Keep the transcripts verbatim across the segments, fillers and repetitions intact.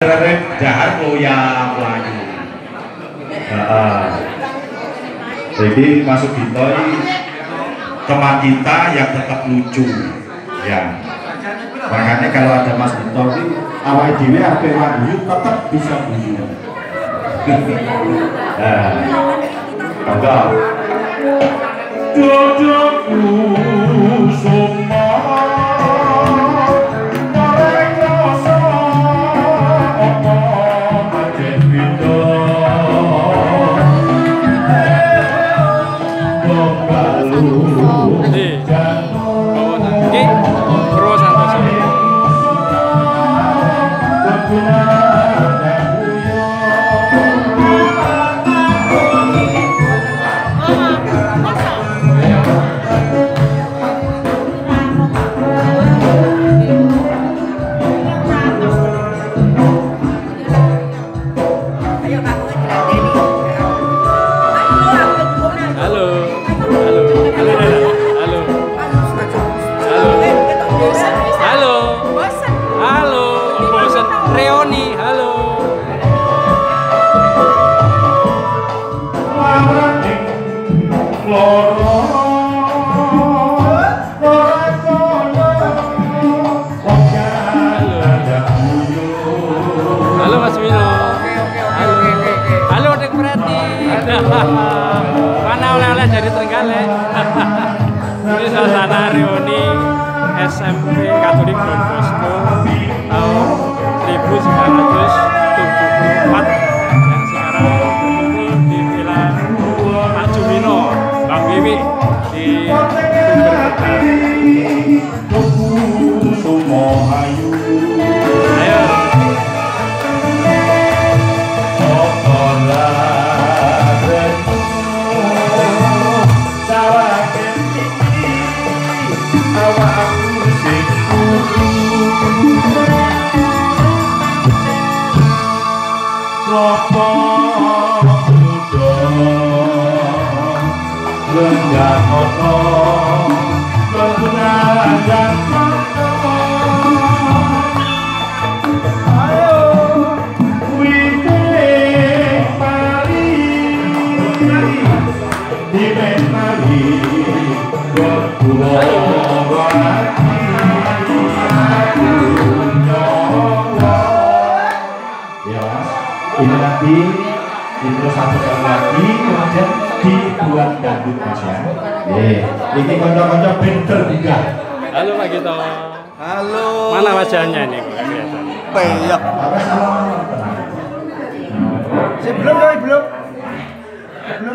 Jahat loya Melayu. Jadi masuk Gitoi teman kita yang tetap lucu, ya. Makanya kalau ada Mas Gito ini awal dhewe ape wayu tetap bisa guyu. Nah, enggak. Jodohku semua mana oleh-oleh dari Trenggalek. Ini suasana reuni S M P Katolik Don Bosco tahun seribu sembilan ratus tujuh puluh empat yang sekarang berkumpul di Villa Pak Jumino, Bang Wiwi di Sumber. Ayo. Ini nanti intro satu kali lagi, kemudian dibuat dangdut Mas ya. Ini konco-konco pinter juga. Halo Pak Gito. Halo. Mana wajahnya ini? Kelihatan. Peyok. Sebelum kali belum. Belum.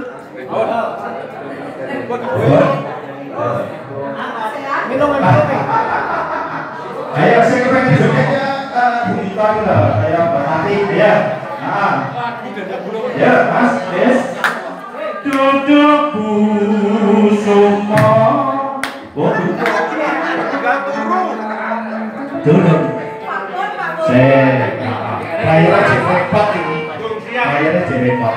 Minum aja. Ayo saya pengen jogetnya Gito lah, kayak berhati ya. Nah, ya Mas, yes. Dudukku semua. Oh, duduk. Saya, bayarnya jerepot ini. Bayarnya jerepot.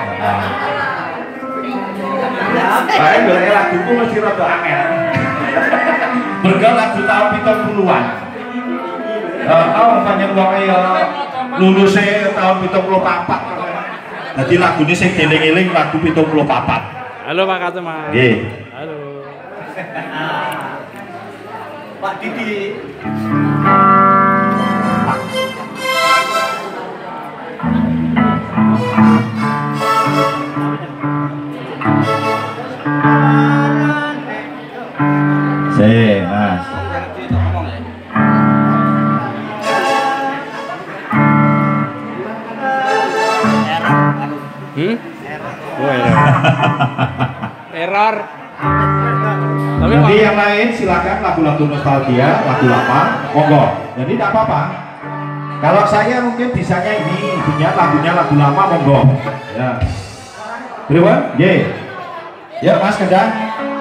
Saya boleh laguku mesti rada angel. Bergal lagu tahun pitung puluhan. Tahu banyak wong ya lulusnya tahun pitung puluh papat. Jadi lagu ini saya giling-giling lagu pitung puluh papat. Halo Pak Katu Mas. Nggih. Halo. Pak Didi. Saya Mas. Hmm? Oh, error. Error. Tapi Nanti yang lain silakan lagu-lagu nostalgia, lagu lama, monggo. Jadi tidak apa-apa. Kalau saya mungkin bisanya ini, punya lagunya lagu lama, monggo. Ya. Beriwan? Ye. Ya Mas Kendang.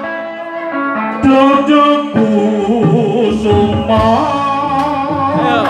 Dudukku semua. ayo.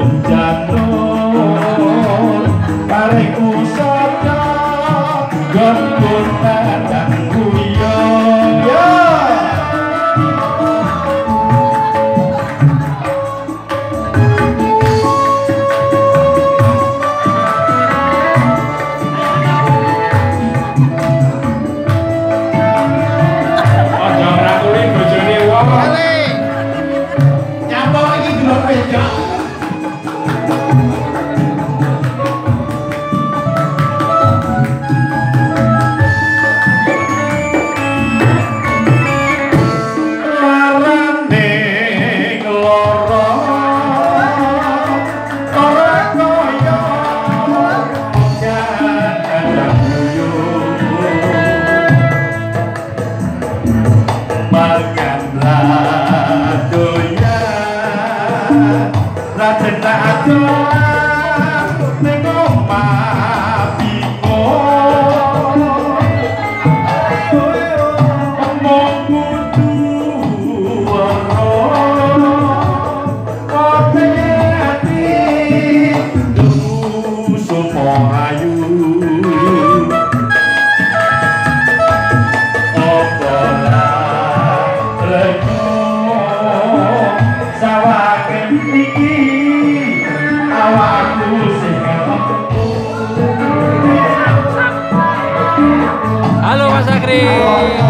Gak Halo Mas Akri.